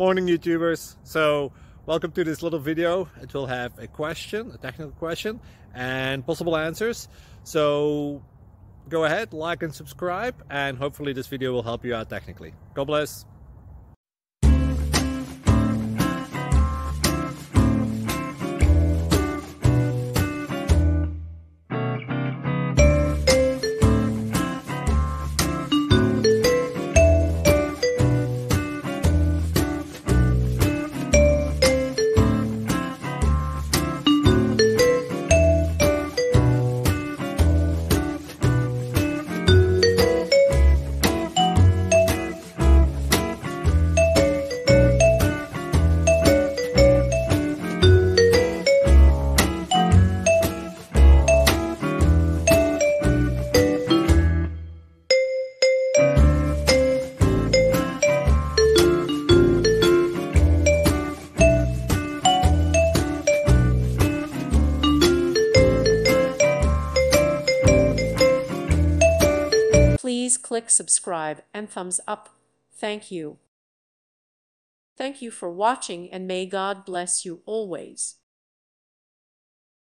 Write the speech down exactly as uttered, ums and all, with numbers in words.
Morning YouTubers. So welcome to this little video. It will have a question, a technical question, and possible answers. So go ahead, like and subscribe, and hopefully this video will help you out technically. God bless. Please click subscribe and thumbs up. Thank you. Thank you for watching, and may God bless you always.